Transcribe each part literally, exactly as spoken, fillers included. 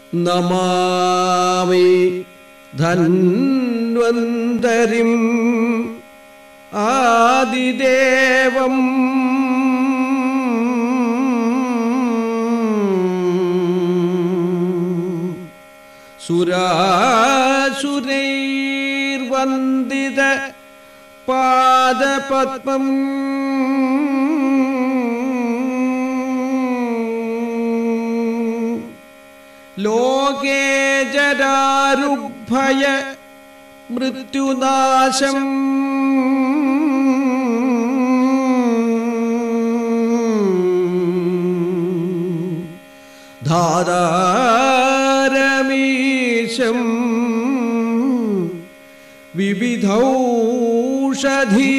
നമാമി ധന്വന്തരിം ആദിദേവം സുരാസുരൈർവന്ദിത പാദപദ്മം ലോകേ ജരാരുഭയ മൃത്യുനാശം ധാതാരമീശം വിവിധൗഷധീ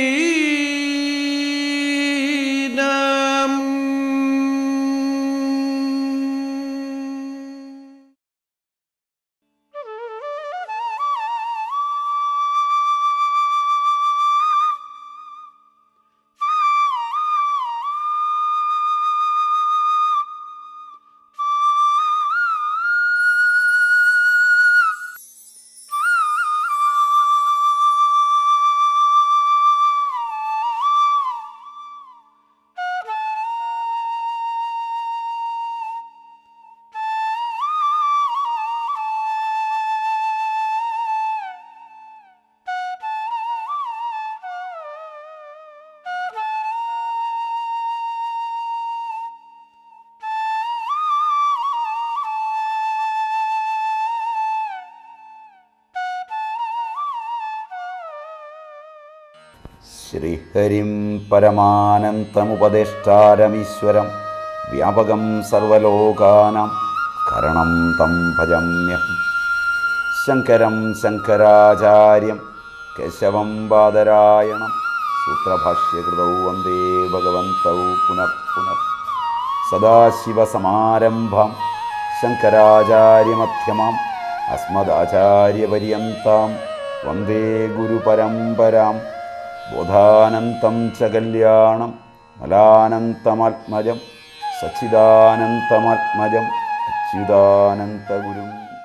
ശ്രീഹരിം പരമാനന്തമുപദേഷ്ടാരമീശ്വരം വ്യാപകം സർവലോകാനാം കരണം തം ഭജമ്യഹം. ശങ്കരം ശങ്കരാചാര്യം കേശവം ബാദരായണം സൂത്രഭാഷ്യകൃതൗ വന്ദേ ഭഗവന്തൗ പുനഃ പുനഃ. സദാശിവസമാരംഭാം ശങ്കരാചാര്യമധ്യമാം അസ്മദാചാര്യപര്യന്താം വന്ദേ ഗുരുപരമ്പരാം. ബോധാനന്തം ച കല്യാണം മലാനന്തമാത്മജം സച്ചിദാനന്തമാത്മജം അച്യുതാനന്തഗുരും.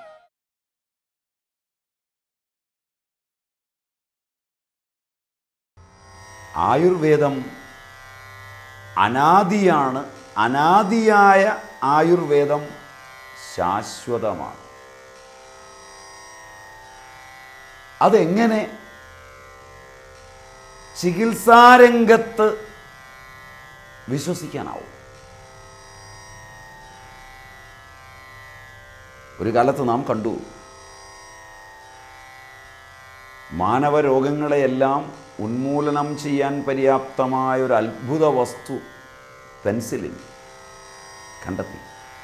ആയുർവേദം അനാദിയാണ്. അനാദിയായ ആയുർവേദം ശാശ്വതമാണ്. അതെങ്ങനെ ചികിത്സാരംഗത്ത് വിശ്വസിക്കാനാവും? ഒരു കാലത്ത് നാം കണ്ടു, മാനവരോഗങ്ങളെയെല്ലാം ഉന്മൂലനം ചെയ്യാൻ പര്യാപ്തമായ ഒരു അത്ഭുത വസ്തു പെൻസിലിൻ കണ്ടെത്തി.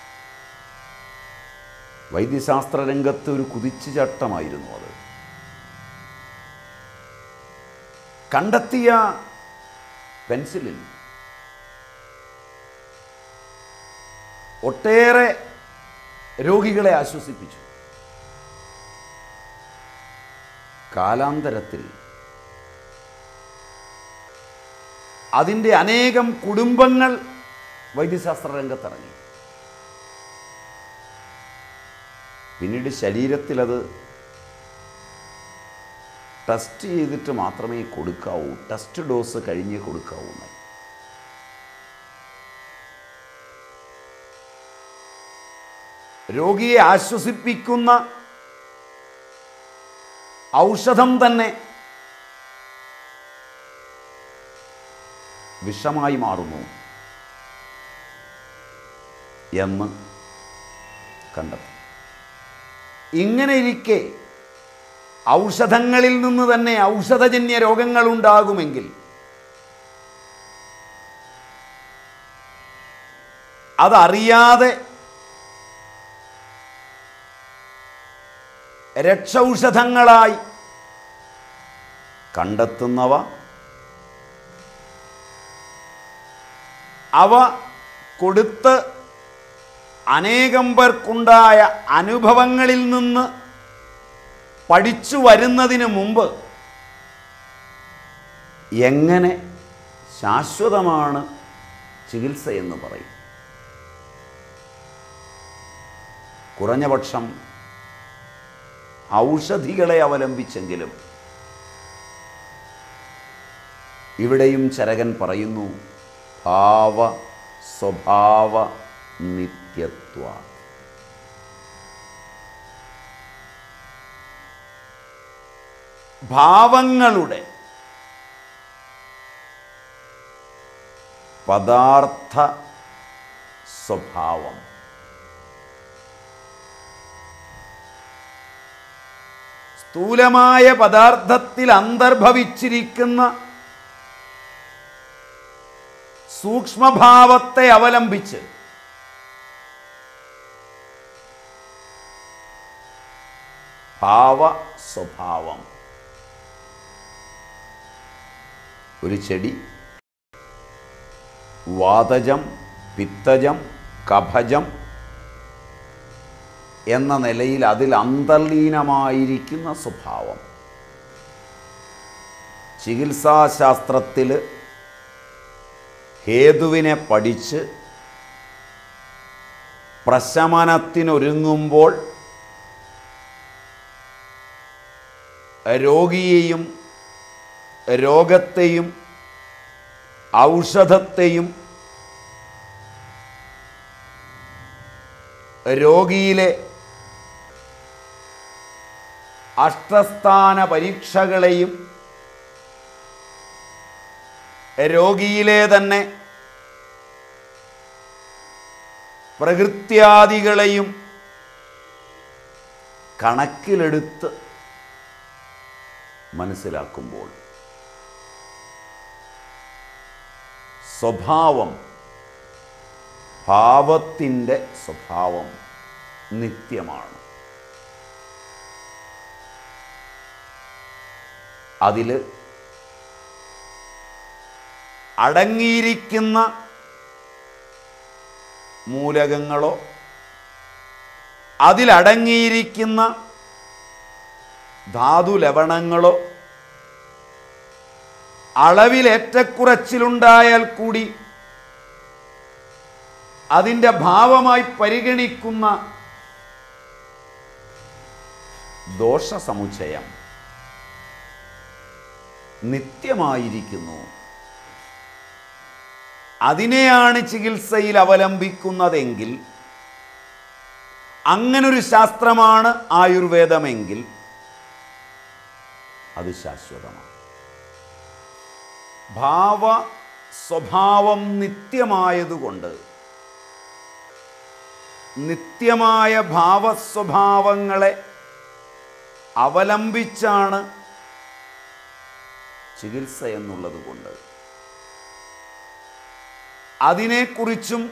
വൈദ്യശാസ്ത്ര രംഗത്ത് ഒരു കുതിച്ചുചാട്ടമായിരുന്നു അത്. കണ്ടെത്തിയ പെൻസിലിൻ ഒട്ടേറെ രോഗികളെ ആശ്വസിപ്പിച്ചു. കാലാന്തരത്തിൽ അതിൻ്റെ അനേകം കുടുംബങ്ങൾ വൈദ്യശാസ്ത്ര രംഗത്തിറങ്ങി. പിന്നീട് ശരീരത്തിൽ അത് ടെസ്റ്റ് ചെയ്തിട്ട് മാത്രമേ കൊടുക്കാവൂ, ടെസ്റ്റ് ഡോസ് കഴിഞ്ഞേ കൊടുക്കാവൂ. രോഗിയെ ആശ്വസിപ്പിക്കുന്ന ഔഷധം തന്നെ വിഷമായി മാറുന്നു എന്ന് കണ്ടെത്തി. ഇങ്ങനെ ഇരിക്കെ ഔഷധങ്ങളിൽ നിന്ന് തന്നെ ഔഷധജന്യ രോഗങ്ങൾ ഉണ്ടാകുമെങ്കിൽ അതറിയാതെ രക്ഷൌഷധങ്ങളായി കണ്ടെത്തുന്നവ അവ കൊടുത്ത് അനേകം പേർക്കുണ്ടായ അനുഭവങ്ങളിൽ നിന്ന് പഠിച്ചു വരുന്നതിന് മുമ്പ് എങ്ങനെ ശാശ്വതമാണ് ചികിത്സയെന്ന് പറയും. കുറഞ്ഞപക്ഷം ഔഷധികളെ അവലംബിച്ചെങ്കിലും ഇവിടെയും ചരകൻ പറയുന്നു ഭാവ സ്വഭാവ നിത്യത്വ. ഭാവങ്ങളുടെ പദാർത്ഥ സ്വഭാവം സ്ഥൂലമായ പദാർത്ഥത്തിൽ അന്തർഭവിച്ചിരിക്കുന്ന സൂക്ഷ്മഭാവത്തെ അവലംബിച്ച് ഭാവ സ്വഭാവം. ഒരു ചെടി വാതജം പിത്തജം കഫജം എന്ന നിലയിൽ അതിൽ അന്തർലീനമായിരിക്കുന്ന സ്വഭാവം ചികിത്സാശാസ്ത്രത്തിൽ ഹേതുവിനെ പഠിച്ച് പ്രശമനത്തിനൊരുങ്ങുമ്പോൾ രോഗിയെയും രോഗത്തെയും ഔഷധത്തെയും രോഗിയിലെ അഷ്ടസ്ഥാന പരീക്ഷകളെയും രോഗിയിലെ തന്നെ പ്രകൃത്യാദികളെയും കണക്കിലെടുത്ത് മനസ്സിലാക്കുമ്പോൾ സ്വഭാവം, ഭാവത്തിൻ്റെ സ്വഭാവം നിത്യമാണ്. അതിൽ അടങ്ങിയിരിക്കുന്ന മൂലകങ്ങളോ അതിലടങ്ങിയിരിക്കുന്ന ധാതുലവണങ്ങളോ അളവിലേറ്റക്കുറച്ചിലുണ്ടായാൽ കൂടി അതിൻ്റെ ഭാവമായി പരിഗണിക്കുന്ന ദോഷസമുച്ചയം നിത്യമായിരിക്കുന്നു. അതിനെയാണ് ചികിത്സയിൽ അവലംബിക്കുന്നതെങ്കിൽ, അങ്ങനൊരു ശാസ്ത്രമാണ് ആയുർവേദമെങ്കിൽ അത് ശാശ്വതമാണ്. ഭാവ സ്വഭാവം നിത്യമായതുകൊണ്ട് നിത്യമായ ഭാവസ്വഭാവങ്ങളെ അവലംബിച്ചാണ് ചികിത്സ എന്നുള്ളത് കൊണ്ട് അതിനെക്കുറിച്ചും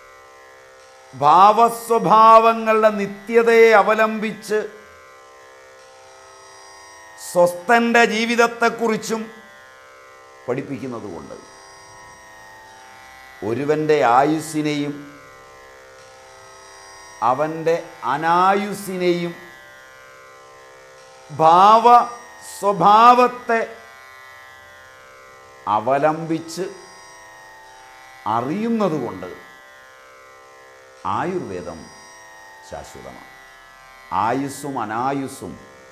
ഭാവസ്വഭാവങ്ങളുടെ നിത്യതയെ അവലംബിച്ച് സ്വസ്ഥൻ്റെ ജീവിതത്തെക്കുറിച്ചും പഠിപ്പിക്കുന്നത് കൊണ്ട് ഒരുവൻ്റെ ആയുസ്സിനെയും അവൻ്റെ അനായുസ്സിനെയും ഭാവ സ്വഭാവത്തെ അവലംബിച്ച് അറിയുന്നതുകൊണ്ട് ആയുർവേദം ശാശ്വതമാണ്. ആയുസ്സും അനായുസ്സും,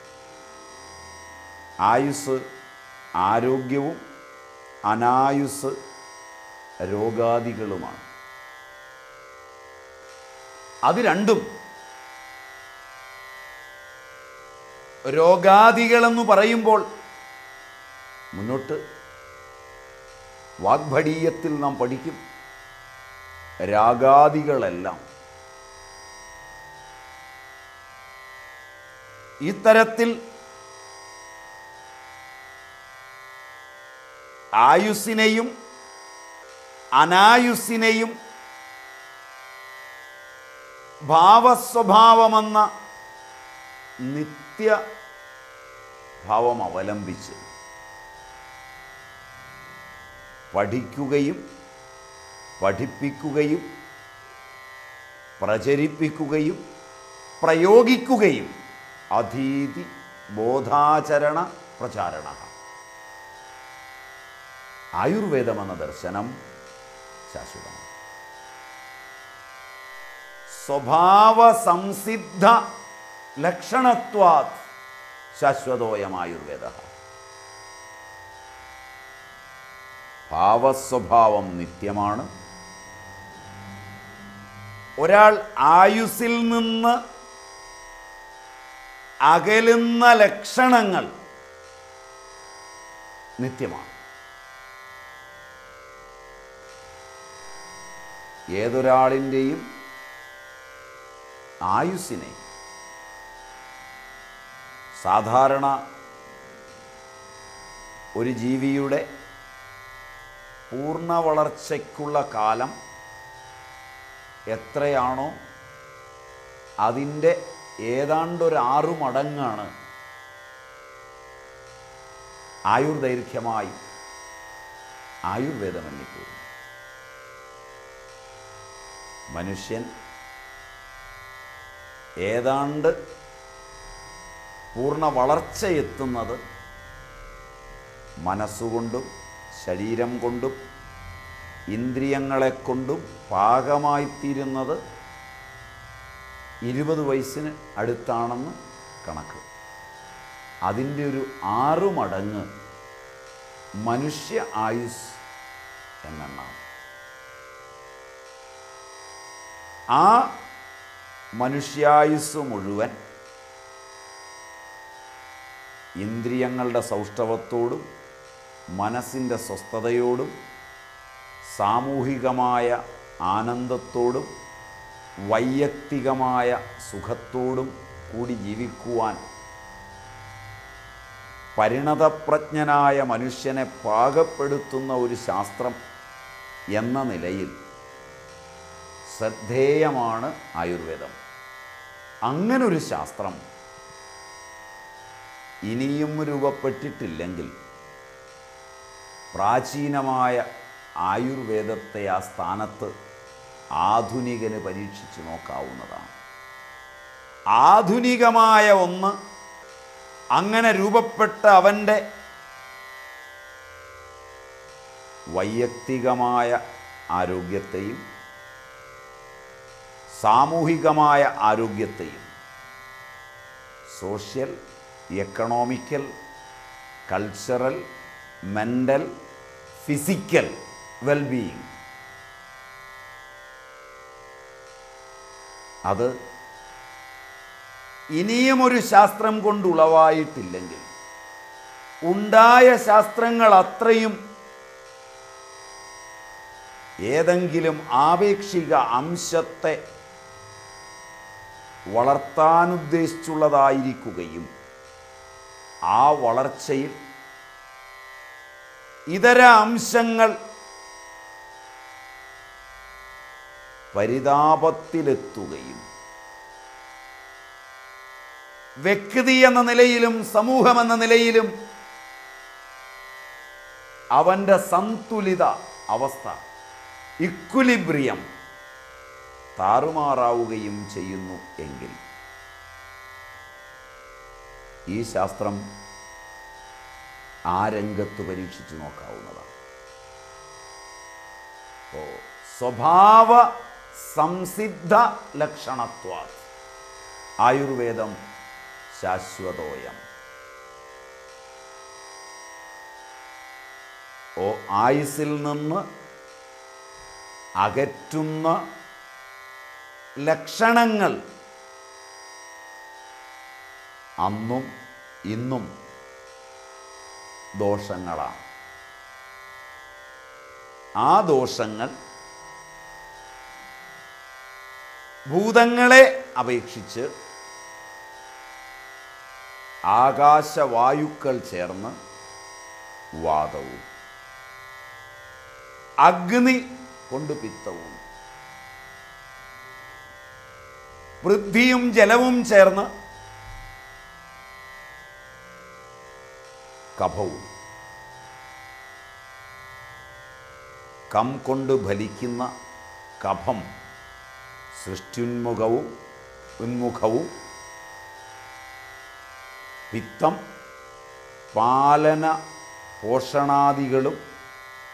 ആയുസ് ആരോഗ്യവും അനായുസ് രോഗാദികളുമാണ്. അത് രണ്ടും രോഗാദികളെന്ന് പറയുമ്പോൾ മുന്നോട്ട് വാഗ്ഭടീയത്തിൽ നാം പഠിക്കും രാഗാദികളെല്ലാം. ഇത്തരത്തിൽ ആയുസ്സിനെയും അനായുസ്സിനെയും ഭാവസ്വഭാവമെന്ന നിത്യഭാവം അവലംബിച്ച് പഠിക്കുകയും പഠിപ്പിക്കുകയും പ്രചരിപ്പിക്കുകയും പ്രയോഗിക്കുകയും അധീതി ബോധാചരണ പ്രചാരണ. ആയുർവേദമെന്ന ദർശനം ശാശ്വതമാണ്. സ്വഭാവ സംസിദ്ധ ലക്ഷണത്വാത് ശാശ്വതോയമായുർവേദ. ഭാവസ്വഭാവം നിത്യമാണ്. ഒരാൾ ആയുസ്സിൽ നിന്ന് അകലുന്ന ലക്ഷണങ്ങൾ നിത്യമാണ്. ഏതൊരാളിൻ്റെയും ആയുസ്സിനെ സാധാരണ ഒരു ജീവിയുടെ പൂർണ്ണ വളർച്ചയ്ക്കുള്ള കാലം എത്രയാണോ അതിൻ്റെ ഏതാണ്ടൊരു ആറു മടങ്ങാണ് ആയുർദൈർഘ്യമായി ആയുർവേദം എണ്ണിപ്പോകുന്നു. മനുഷ്യൻ ഏതാണ്ട് പൂർണ്ണ വളർച്ചയെത്തുന്നത് മനസ്സുകൊണ്ടും ശരീരം കൊണ്ടും ഇന്ദ്രിയങ്ങളെ കൊണ്ടും പാകമായിത്തീരുന്നത് ഇരുപത് വയസ്സിന് അടുത്താണെന്ന് കണക്ക്. അതിൻ്റെ ഒരു ആറു മടങ്ങ് മനുഷ്യ ആയുസ് എന്നെണ്ണാം. ആ മനുഷ്യായുസ് മുഴുവൻ ഇന്ദ്രിയങ്ങളുടെ സൗഷ്ഠവത്തോടും മനസ്സിൻ്റെ സ്വസ്ഥതയോടും സാമൂഹികമായ ആനന്ദത്തോടും വൈയക്തികമായ സുഖത്തോടും കൂടി ജീവിക്കുവാൻ പരിണതപ്രജ്ഞനായ മനുഷ്യനെ പാകപ്പെടുത്തുന്ന ഒരു ശാസ്ത്രം എന്ന നിലയിൽ ശ്രദ്ധേയമാണ് ആയുർവേദം. അങ്ങനൊരു ശാസ്ത്രം ഇനിയും രൂപപ്പെട്ടിട്ടില്ലെങ്കിൽ പ്രാചീനമായ ആയുർവേദത്തെ ആ സ്ഥാനത്ത് ആധുനികന് പരീക്ഷിച്ചു നോക്കാവുന്നതാണ്. ആധുനികമായ ഒന്ന് അങ്ങനെ രൂപപ്പെട്ട അവൻ്റെ വൈയക്തികമായ ആരോഗ്യത്തെയും സാമൂഹികമായ ആരോഗ്യത്തെയും social, economical, cultural, mental, physical wellbeing അത് ഇനിയും ഒരു ശാസ്ത്രം കൊണ്ട് ഉളവായിട്ടില്ലെങ്കിൽ ഉണ്ടായ ശാസ്ത്രങ്ങൾ അത്രയും ഏതെങ്കിലും ആപേക്ഷിക അംശത്തെ വളർത്താനുദ്ദേശിച്ചുള്ളതായിരിക്കുകയും ആ വളർച്ചയിൽ ഇതര അംശങ്ങൾ പരിതാപത്തിലെത്തുകയും വ്യക്തി എന്ന നിലയിലും സമൂഹം എന്ന നിലയിലും അവൻ്റെ സന്തുലിത അവസ്ഥ, ഇക്വിലിബ്രിയം താറുമാറാവുകയും ചെയ്യുന്നു എങ്കിൽ ഈ ശാസ്ത്രം ആ രംഗത്ത് പരീക്ഷിച്ചു നോക്കാവുന്നതാണ്. ഓ സ്വഭാവ സംസിദ്ധ ലക്ഷണത്വാ ആയുർവേദം ശാശ്വതോയം. ഓ ആയുസ്സിൽ നിന്ന് അകറ്റുന്ന ലക്ഷണങ്ങൾ അന്നും ഇന്നും ദോഷങ്ങളാണ്. ആ ദോഷങ്ങൾ ഭൂതങ്ങളെ അപേക്ഷിച്ച് ആകാശവായുക്കൾ ചേർന്ന് വാതവും അഗ്നി കൊണ്ട് പിത്തവും പൃഥ്വിയും ജലവും ചേർന്ന് കഫവും കം കൊണ്ട് ഫലിക്കുന്ന കഫം സൃഷ്ടിന്മുഖവും ഉന്മുഖവും പിത്തം പാലന പോഷണാദികളും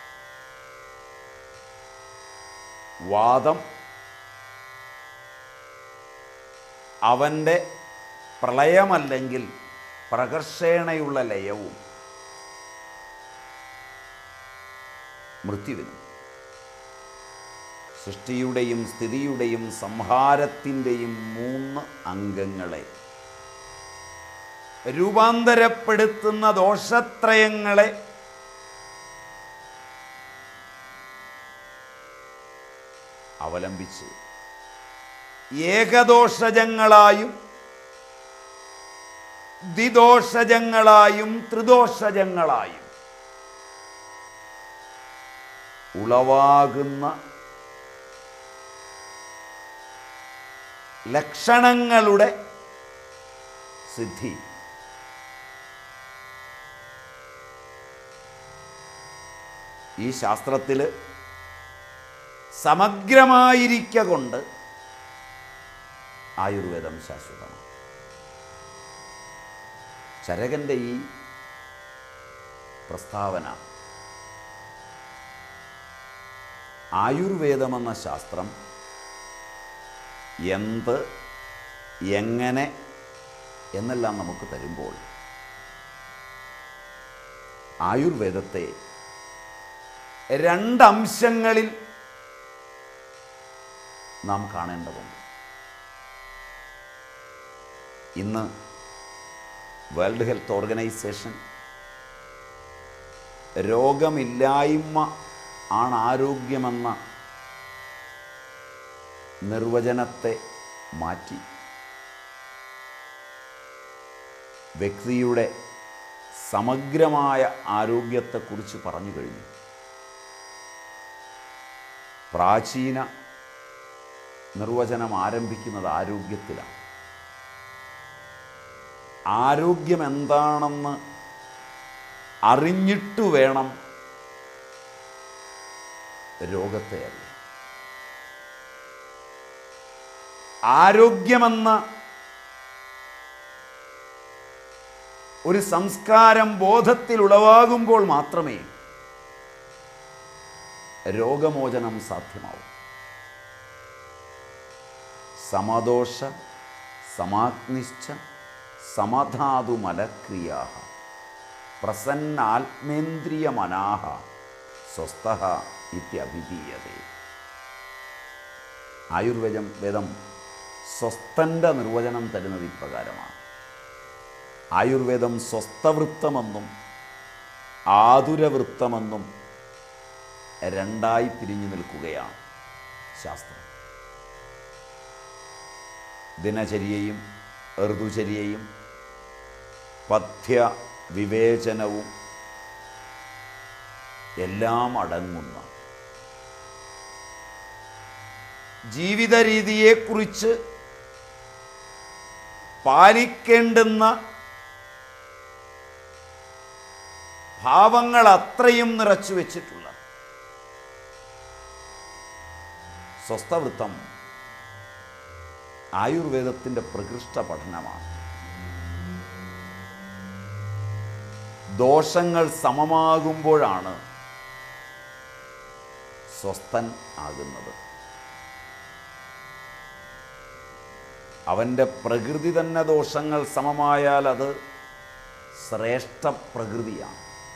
വാദം അവൻ്റെ പ്രളയമല്ലെങ്കിൽ പ്രകർഷേണയുള്ള ലയവും മൃത്യുവിനും. സൃഷ്ടിയുടെയും സ്ഥിതിയുടെയും സംഹാരത്തിൻ്റെയും മൂന്ന് അംഗങ്ങളെ രൂപാന്തരപ്പെടുത്തുന്ന ദോഷത്രയങ്ങളെ അവലംബിച്ച് ഏകദോഷജങ്ങളായും ദ്വിദോഷജങ്ങളായും ത്രിദോഷജങ്ങളായും ഉളവാകുന്ന ലക്ഷണങ്ങളുടെ സിദ്ധി ഈ ശാസ്ത്രത്തിൽ സമഗ്രമായിരിക്ക കൊണ്ട് ആയുർവേദം ശാശ്വതമാണ്. ചരകൻ്റെ ഈ പ്രസ്താവന ആയുർവേദമെന്ന ശാസ്ത്രം എന്ത്, എങ്ങനെ എന്നെല്ലാം നമുക്ക് തരുമ്പോൾ ആയുർവേദത്തെ രണ്ടംശങ്ങളിൽ നാം കാണേണ്ടതുണ്ട്. ഇന്ന് വേൾഡ് ഹെൽത്ത് ഓർഗനൈസേഷൻ രോഗമില്ലായ്മ ആണ് ആരോഗ്യമെന്ന നിർവചനത്തെ മാറ്റി വ്യക്തിയുടെ സമഗ്രമായ ആരോഗ്യത്തെക്കുറിച്ച് പറഞ്ഞു കഴിഞ്ഞു. പ്രാചീന നിർവചനം ആരംഭിക്കുന്നത് ആരോഗ്യത്തിലാണ്. ആരോഗ്യം എന്താണെന്ന് അറിഞ്ഞിട്ടു വേണം രോഗത്തെ അറിയാൻ. ആരോഗ്യമെന്ന ഒരു സംസ്കാരം ബോധത്തിൽ ഉളവാകുമ്പോൾ മാത്രമേ രോഗമോചനം സാധ്യമാവും. സമദോഷ സമാഗ്നിശ്ച സമധാതുമലക്രിയാഃ പ്രസന്നാത്മേന്ദ്രിയമനാഃ സ്വസ്ഥഃ ഇത്യഭിധീയതേ. ആയുർവേദം വേദം സ്വസ്ഥൻ്റെ നിർവചനം തരുന്നത് ഇപ്രകാരമാണ്. ആയുർവേദം സ്വസ്ഥവൃത്തമെന്നും ആതുരവൃത്തമെന്നും രണ്ടായി പിരിഞ്ഞു നിൽക്കുകയാണ് ശാസ്ത്രം. ദിനചര്യയും ഋതുചര്യയും പഥ്യ വിവേചനവും എല്ലാം അടങ്ങുന്ന ജീവിത രീതിയെക്കുറിച്ച് പാലിക്കേണ്ടുന്ന ഭാവങ്ങൾ അത്രയും നിറച്ചു വച്ചിട്ടുള്ള സ്വസ്ഥവൃത്തം ആയുർവേദത്തിൻ്റെ പ്രകൃഷ്ട പഠനമാണ്. ദോഷങ്ങൾ സമമാകുമ്പോഴാണ് സ്വസ്ഥൻ ആകുന്നത്. അവൻ്റെ പ്രകൃതി തന്നെ ദോഷങ്ങൾ സമമായാൽ അത് ശ്രേഷ്ഠ പ്രകൃതിയാണ്.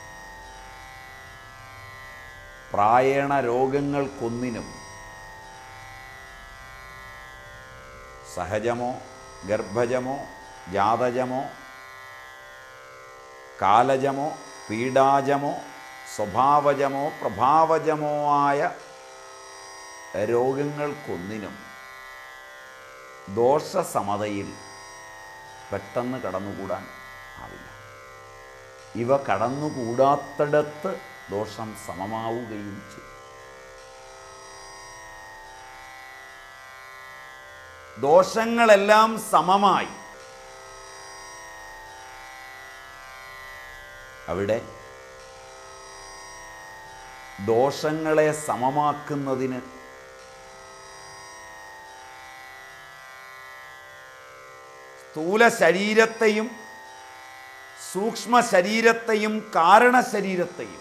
പ്രായേണ രോഗങ്ങൾക്കൊന്നിനും സഹജമോ ഗർഭജമോ ജാതജമോ കാലജമോ പീഡാജമോ സ്വഭാവജമോ പ്രഭാവജമോ ആയ രോഗങ്ങൾക്കൊന്നിനും ദോഷസമതയിൽ പെട്ടെന്ന് കടന്നുകൂടാൻ ആവില്ല. ഇവ കടന്നുകൂടാത്തിടത്ത് ദോഷം സമമാവുകയും ചെയ്യും. ദോഷങ്ങളെല്ലാം സമമായി അവിടെ ദോഷങ്ങളെ സമമാക്കുന്നതിന് സ്ഥൂല ശരീരത്തെയും സൂക്ഷ്മ ശരീരത്തെയും കാരണ ശരീരത്തെയും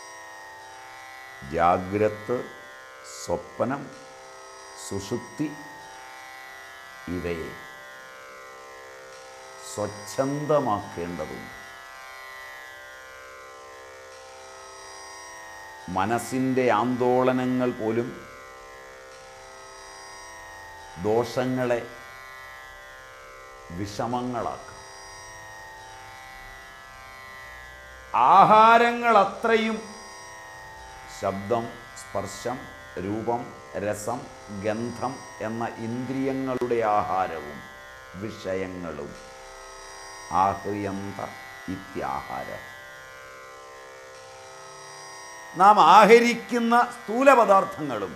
ജാഗ്രത്, സ്വപ്നം, സുഷുപ്തി ഇവയെ സ്വച്ഛന്തമാക്കേണ്ടതുണ്ട്. മനസ്സിൻ്റെ ആന്തോളനങ്ങൾ പോലും ദോഷങ്ങളെ വിഷമങ്ങളാക്കാം. ആഹാരങ്ങൾ അത്രയും ശബ്ദം, സ്പർശം, രൂപം, രസം, ഗന്ധം എന്ന ഇന്ദ്രിയങ്ങളുടെ ആഹാരവും വിഷയങ്ങളും ആഹ്രിയന്ത ഇത്യാഹാര. നാം ആഹരിക്കുന്ന സ്ഥൂല പദാർത്ഥങ്ങളും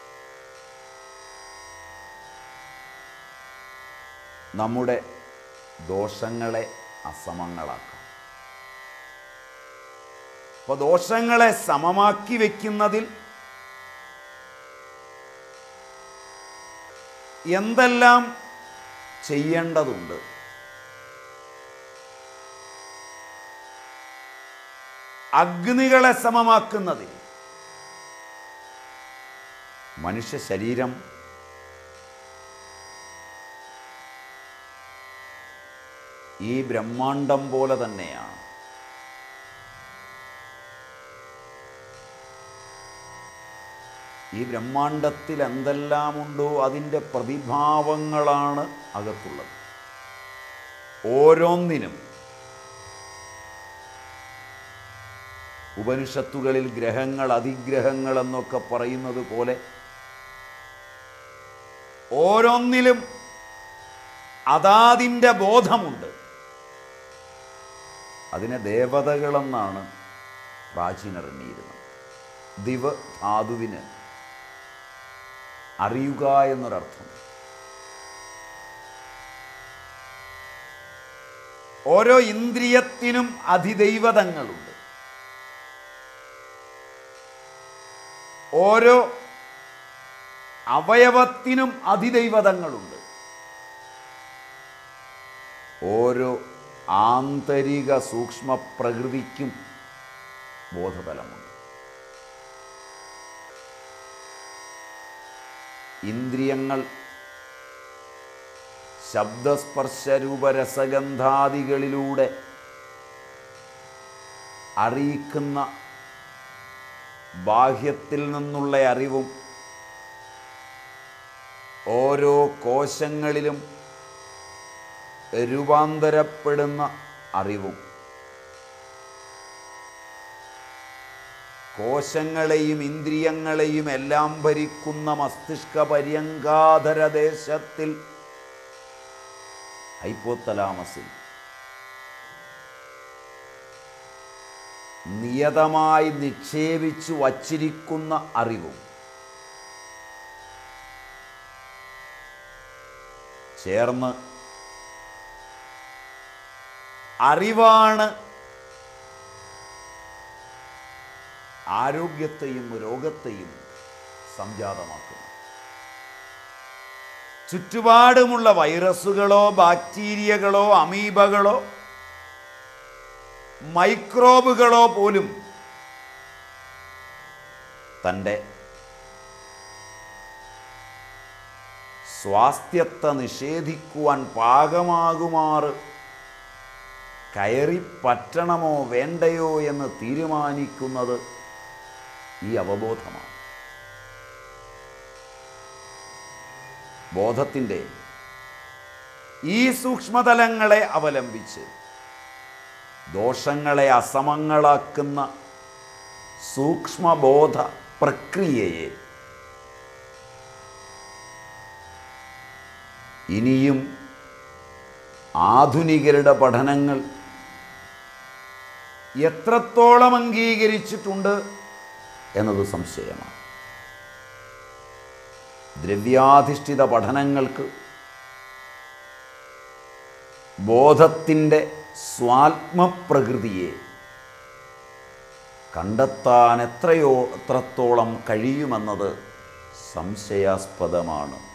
നമ്മുടെ ദോഷങ്ങളെ അസമങ്ങളാക്കാം. അപ്പോൾ ദോഷങ്ങളെ സമമാക്കി വയ്ക്കുന്നതിൽ എന്തെല്ലാം ചെയ്യേണ്ടതുണ്ട്? അഗ്നികളെ സമമാക്കുന്നതിൽ മനുഷ്യ ശരീരം ഈ ബ്രഹ്മാണ്ടം പോലെ തന്നെയാണ്. ഈ ബ്രഹ്മാണ്ടത്തിൽ എന്തെല്ലാമുണ്ടോ അതിൻ്റെ പ്രതിഭാവങ്ങളാണ് അകത്തുള്ളത്. ഓരോന്നിനും ഉപനിഷത്തുകളിൽ ഗ്രഹങ്ങൾ, അതിഗ്രഹങ്ങൾ എന്നൊക്കെ പറയുന്നത് പോലെ ഓരോന്നിലും അതാതിൻ്റെ ബോധമുണ്ട്. അതിനെ ദേവതകളെന്നാണ് പ്രാചീനർ എണ്ണിയിരുന്നത്. ദിവ ധാതുവിന് അറിയുക എന്നൊരർത്ഥം. ഓരോ ഇന്ദ്രിയത്തിനും അധിദൈവതങ്ങളുണ്ട്. ഓരോ അവയവത്തിനും അധിദൈവതങ്ങളുണ്ട്. ഓരോ ആന്തരിക സൂക്ഷ്മ പ്രകൃതിക്കും ബോധതലമുണ്ട്. ഇന്ദ്രിയങ്ങൾ ശബ്ദസ്പർശരൂപരസഗന്ധാദികളിലൂടെ അറിയിക്കുന്ന ബാഹ്യത്തിൽ നിന്നുള്ള അറിവും ഓരോ കോശങ്ങളിലും രൂപാന്തരപ്പെടുന്ന അറിവും കോശങ്ങളെയും ഇന്ദ്രിയങ്ങളെയും എല്ലാം ഭരിക്കുന്ന മസ്തിഷ്ക പര്യങ്കാധരദേശത്തിൽ ഹൈപ്പോത്തലാമസിൽ നിയതമായി നിക്ഷേപിച്ചു വച്ചിരിക്കുന്ന അറിവും ചേർന്ന് അറിവാണ് ആരോഗ്യത്തെയും രോഗത്തെയും സംജാതമാക്കുന്നത്. ചുറ്റുപാടുമുള്ള വൈറസുകളോ ബാക്ടീരിയകളോ അമീബകളോ മൈക്രോബുകളോ പോലും തൻ്റെ സ്വാസ്ഥ്യത്തെ നിഷേധിക്കുവാൻ പാകമാകുമാറ് കയറി പറ്റണമോ വേണ്ടയോ എന്ന് തീരുമാനിക്കുന്നത് ഈ അവബോധമാണ്. ബോധത്തിൻ്റെ ഈ സൂക്ഷ്മതലങ്ങളെ അവലംബിച്ച് ദോഷങ്ങളെ അസമങ്ങളാക്കുന്ന സൂക്ഷ്മബോധ പ്രക്രിയയെ ഇനിയും ആധുനികരുടെ പഠനങ്ങൾ എത്രത്തോളം അംഗീകരിച്ചിട്ടുണ്ട് എന്നത് സംശയമാണ്. ദ്രവ്യാധിഷ്ഠിത പഠനങ്ങൾക്ക് ബോധത്തിൻ്റെ സ്വാത്മപ്രകൃതിയെ കണ്ടെത്താൻ എത്രയോ എത്രത്തോളം കഴിയുമെന്നത് സംശയാസ്പദമാണ്.